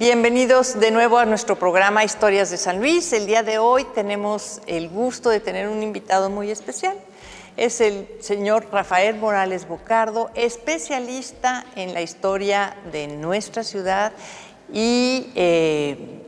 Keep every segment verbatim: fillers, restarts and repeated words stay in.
Bienvenidos de nuevo a nuestro programa Historias de San Luis. El día de hoy tenemos el gusto de tener un invitado muy especial. Es el señor Rafael Morales Bocardo, especialista en la historia de nuestra ciudad y eh,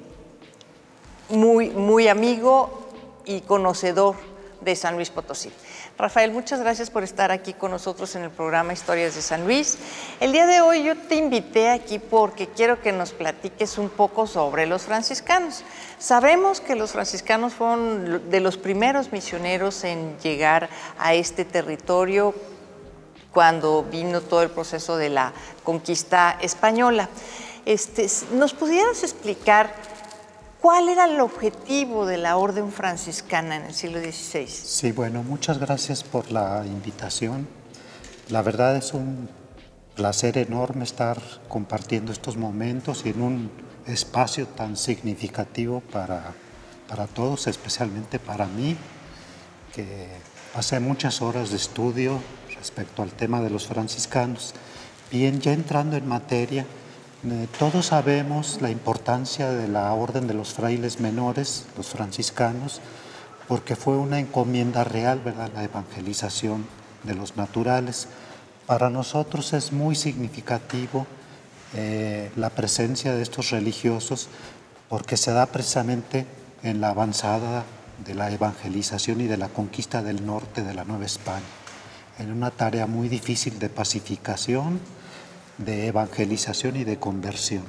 muy, muy amigo y conocedor de San Luis Potosí. Rafael, muchas gracias por estar aquí con nosotros en el programa Historias de San Luis. El día de hoy yo te invité aquí porque quiero que nos platiques un poco sobre los franciscanos. Sabemos que los franciscanos fueron de los primeros misioneros en llegar a este territorio cuando vino todo el proceso de la conquista española. Este, ¿nos pudieras explicar cuál era el objetivo de la orden franciscana en el siglo dieciséis? Sí, bueno, muchas gracias por la invitación. La verdad es un placer enorme estar compartiendo estos momentos y en un espacio tan significativo para, para todos, especialmente para mí, que pasé muchas horas de estudio respecto al tema de los franciscanos. Bien, ya entrando en materia, Eh, todos sabemos la importancia de la orden de los frailes menores, los franciscanos, porque fue una encomienda real, ¿verdad?, la evangelización de los naturales. Para nosotros es muy significativo eh, la presencia de estos religiosos porque se da precisamente en la avanzada de la evangelización y de la conquista del norte de la Nueva España, en una tarea muy difícil de pacificación, de evangelización y de conversión.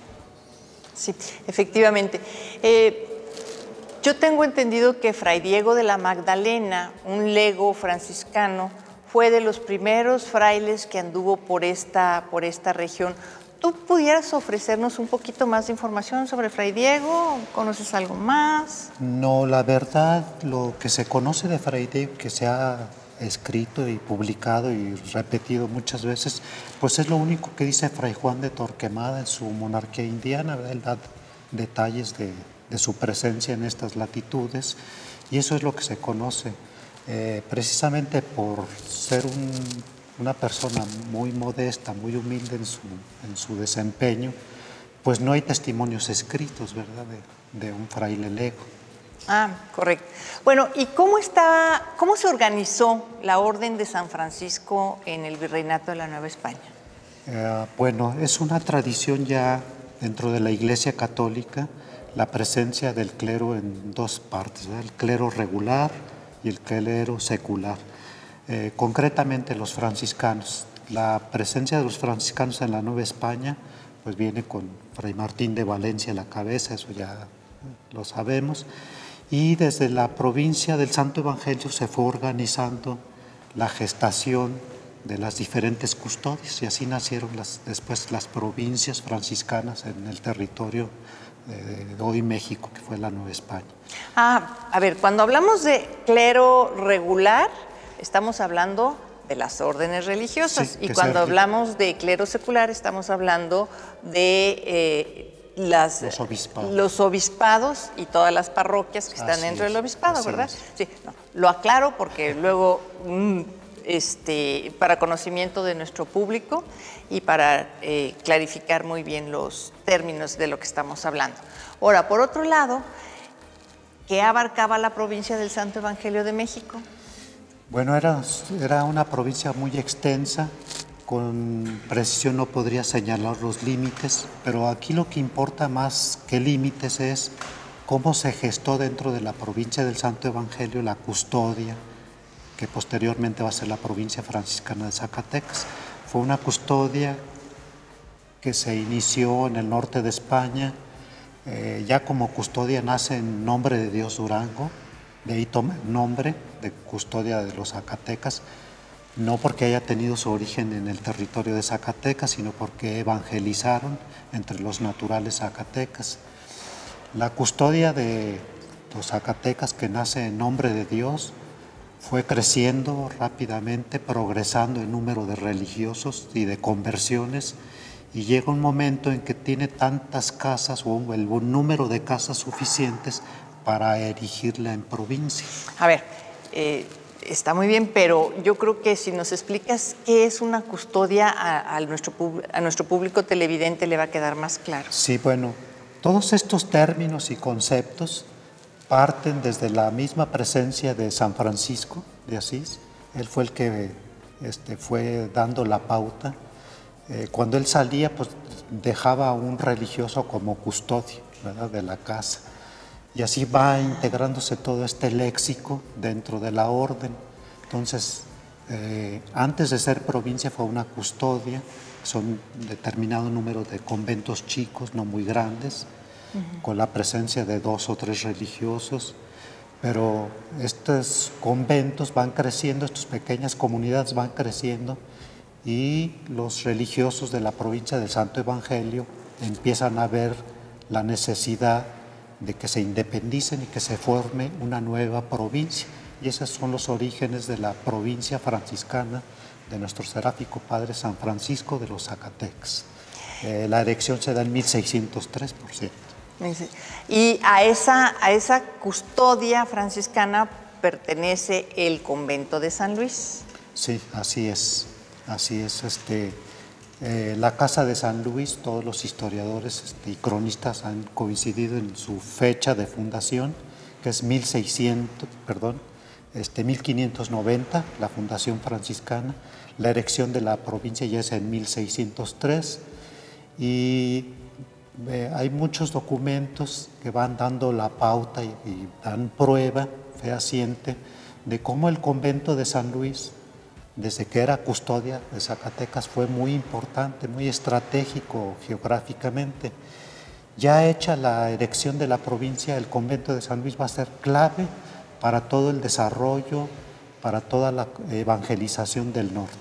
Sí, efectivamente. Eh, yo tengo entendido que Fray Diego de la Magdalena, un lego franciscano, fue de los primeros frailes que anduvo por esta, por esta región. ¿Tú pudieras ofrecernos un poquito más de información sobre Fray Diego? ¿Conoces algo más? No, la verdad, lo que se conoce de Fray Diego, que se ha escrito y publicado y repetido muchas veces, pues es lo único que dice Fray Juan de Torquemada en su Monarquía Indiana, ¿verdad? Él da detalles de, de su presencia en estas latitudes y eso es lo que se conoce. Eh, precisamente por ser un, una persona muy modesta, muy humilde en su, en su desempeño, pues no hay testimonios escritos, ¿verdad?, de, de un fraile lego. Ah, correcto. Bueno, ¿y cómo está, cómo se organizó la Orden de San Francisco en el Virreinato de la Nueva España? Eh, bueno, es una tradición ya dentro de la Iglesia Católica la presencia del clero en dos partes, ¿verdad?, el clero regular y el clero secular. Eh, concretamente los franciscanos. La presencia de los franciscanos en la Nueva España pues viene con Fray Martín de Valencia a la cabeza, eso ya lo sabemos. Y desde la provincia del Santo Evangelio se fue organizando la gestación de las diferentes custodias y así nacieron las, después las provincias franciscanas en el territorio de hoy México, que fue la Nueva España. Ah, a ver, cuando hablamos de clero regular, estamos hablando de las órdenes religiosas, sí, y cuando hablamos de clero secular, estamos hablando de Eh, Las, los, obispados. los obispados y todas las parroquias que están así dentro es, del obispado, ¿verdad? Es. Sí, no, lo aclaro porque luego, mm, este, para conocimiento de nuestro público y para eh, clarificar muy bien los términos de lo que estamos hablando. Ahora, por otro lado, ¿qué abarcaba la provincia del Santo Evangelio de México? Bueno, era, era una provincia muy extensa. Con precisión no podría señalar los límites, pero aquí lo que importa más que límites es cómo se gestó dentro de la provincia del Santo Evangelio la custodia, que posteriormente va a ser la provincia franciscana de Zacatecas. Fue una custodia que se inició en el norte de España, eh, ya como custodia nace en Nombre de Dios Durango, de ahí toma el nombre de custodia de los Zacatecas, no porque haya tenido su origen en el territorio de Zacatecas, sino porque evangelizaron entre los naturales zacatecas. La custodia de los Zacatecas, que nace en Nombre de Dios, fue creciendo rápidamente, progresando en número de religiosos y de conversiones, y llega un momento en que tiene tantas casas o el buen número de casas suficientes para erigirla en provincia. A ver, eh... está muy bien, pero yo creo que si nos explicas qué es una custodia a, a, nuestro, a nuestro público televidente le va a quedar más claro. Sí, bueno, todos estos términos y conceptos parten desde la misma presencia de San Francisco de Asís. Él fue el que este, fue dando la pauta. Eh, cuando él salía, pues dejaba a un religioso como custodio, ¿verdad?, de la casa. Y así va integrándose todo este léxico dentro de la orden. Entonces, eh, antes de ser provincia fue una custodia, son determinado número de conventos chicos, no muy grandes, uh-huh, con la presencia de dos o tres religiosos, pero estos conventos van creciendo, estas pequeñas comunidades van creciendo y los religiosos de la provincia del Santo Evangelio empiezan a ver la necesidad de que se independicen y que se forme una nueva provincia. Y esos son los orígenes de la provincia franciscana de nuestro seráfico padre San Francisco de los Zacatecas. Eh, la erección se da en mil seiscientos tres, por cierto. Y a esa, a esa custodia franciscana pertenece el convento de San Luis. Sí, así es. Así es. Este, eh, la Casa de San Luis, todos los historiadores este, y cronistas han coincidido en su fecha de fundación, que es mil seiscientos, perdón, este, mil quinientos noventa, la fundación franciscana. La erección de la provincia ya es en mil seiscientos tres y eh, hay muchos documentos que van dando la pauta y, y dan prueba fehaciente de cómo el convento de San Luis, desde que era custodia de Zacatecas, fue muy importante, muy estratégico geográficamente. Ya hecha la erección de la provincia, el convento de San Luis va a ser clave para todo el desarrollo, para toda la evangelización del norte.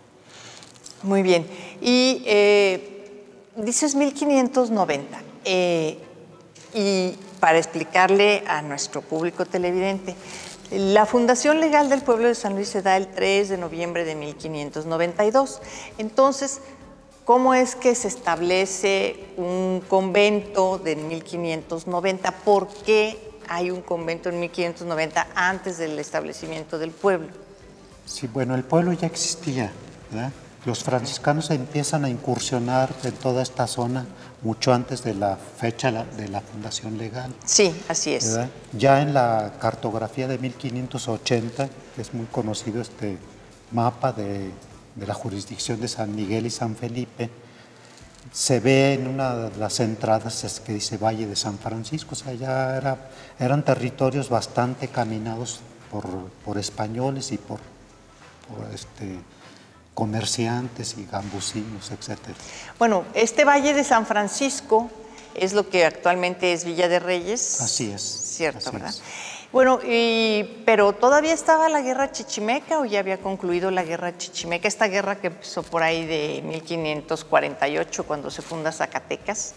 Muy bien. Y eh, dices mil quinientos noventa. Eh, y para explicarle a nuestro público televidente, la fundación legal del pueblo de San Luis se da el tres de noviembre de mil quinientos noventa y dos. Entonces, ¿cómo es que se establece un convento de mil quinientos noventa? ¿Por qué hay un convento en mil quinientos noventa antes del establecimiento del pueblo? Sí, bueno, el pueblo ya existía, ¿verdad? Los franciscanos empiezan a incursionar en toda esta zona mucho antes de la fecha de la fundación legal. Sí, así es. ¿Verdad? Ya en la cartografía de mil quinientos ochenta, que es muy conocido este mapa de, de la jurisdicción de San Miguel y San Felipe, se ve en una de las entradas es que dice Valle de San Francisco. O sea, ya era, eran territorios bastante caminados por, por españoles y por, por este, comerciantes y gambusinos, etcétera. Bueno, este Valle de San Francisco es lo que actualmente es Villa de Reyes. Así es. Cierto, así ¿verdad? Es. Bueno, y, pero ¿todavía estaba la guerra chichimeca o ya había concluido la guerra chichimeca? Esta guerra que empezó por ahí de mil quinientos cuarenta y ocho, cuando se funda Zacatecas,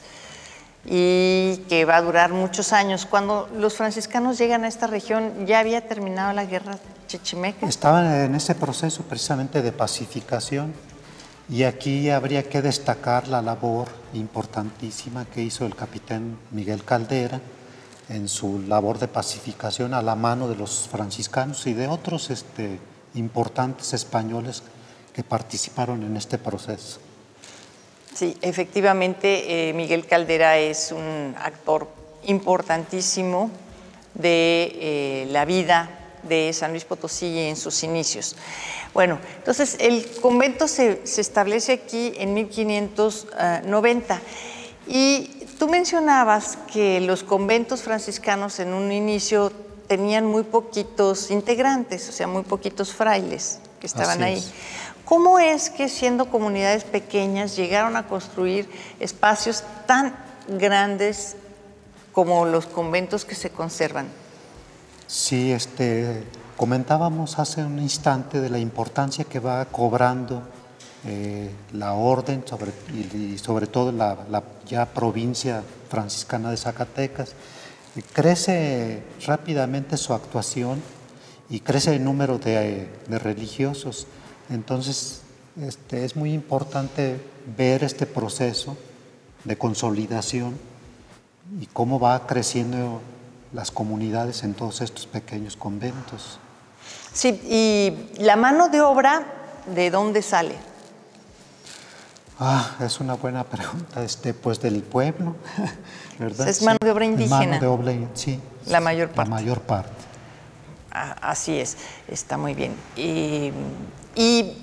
y que va a durar muchos años. Cuando los franciscanos llegan a esta región, ¿ya había terminado la guerra chichimeca? Estaban en ese proceso precisamente de pacificación, y aquí habría que destacar la labor importantísima que hizo el capitán Miguel Caldera en su labor de pacificación a la mano de los franciscanos y de otros este, importantes españoles que participaron en este proceso. Sí, efectivamente, eh, Miguel Caldera es un actor importantísimo de eh, la vida de San Luis Potosí en sus inicios. Bueno, entonces el convento se, se establece aquí en mil quinientos noventa y tú mencionabas que los conventos franciscanos en un inicio tenían muy poquitos integrantes, o sea, muy poquitos frailes que estaban Así ahí. Es. ¿Cómo es que siendo comunidades pequeñas llegaron a construir espacios tan grandes como los conventos que se conservan? Sí, este, comentábamos hace un instante de la importancia que va cobrando eh, la orden sobre, y, y sobre todo la, la ya provincia franciscana de Zacatecas. Crece rápidamente su actuación y crece el número de, de religiosos. Entonces, este, es muy importante ver este proceso de consolidación y cómo va creciendo las comunidades en todos estos pequeños conventos. Sí, y la mano de obra, ¿de dónde sale? Ah, es una buena pregunta. Este, pues del pueblo, ¿verdad? Es mano sí. de obra indígena. Mano de obra, sí. La mayor parte. La mayor parte. Ah, así es, está muy bien. Y, y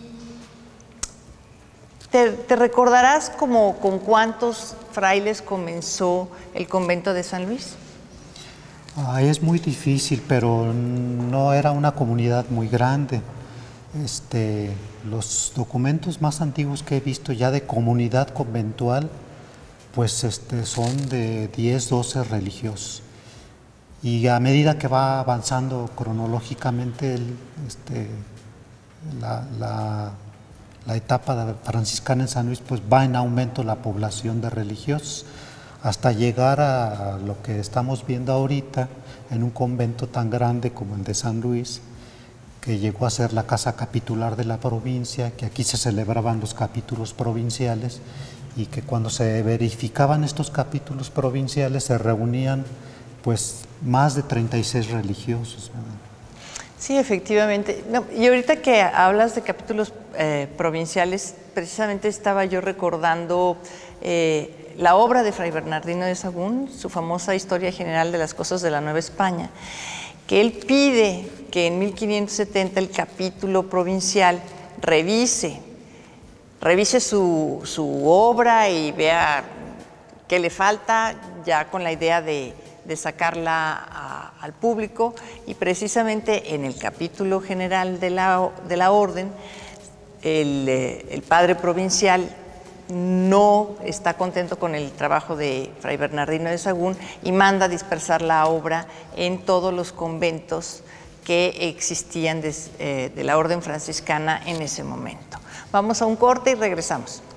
te, te recordarás como con cuántos frailes comenzó el convento de San Luis. Ah, es muy difícil, pero no era una comunidad muy grande. Este, los documentos más antiguos que he visto ya de comunidad conventual, pues este, son de diez, doce religiosos. Y a medida que va avanzando cronológicamente el, este, la, la, la etapa franciscana en San Luis, pues va en aumento la población de religiosos, hasta llegar a lo que estamos viendo ahorita en un convento tan grande como el de San Luis, que llegó a ser la casa capitular de la provincia, que aquí se celebraban los capítulos provinciales y que cuando se verificaban estos capítulos provinciales se reunían pues más de treinta y seis religiosos, ¿verdad? Sí, efectivamente. No, y ahorita que hablas de capítulos eh, provinciales, precisamente estaba yo recordando eh, la obra de Fray Bernardino de Sahagún, su famosa Historia General de las Cosas de la Nueva España, que él pide que en mil quinientos setenta el capítulo provincial revise, revise su, su obra y vea qué le falta, ya con la idea de, de sacarla a, al público, y precisamente en el capítulo general de la, de la orden, el, el padre provincial no está contento con el trabajo de Fray Bernardino de Sahagún y manda dispersar la obra en todos los conventos que existían de, eh, de la orden franciscana en ese momento. Vamos a un corte y regresamos.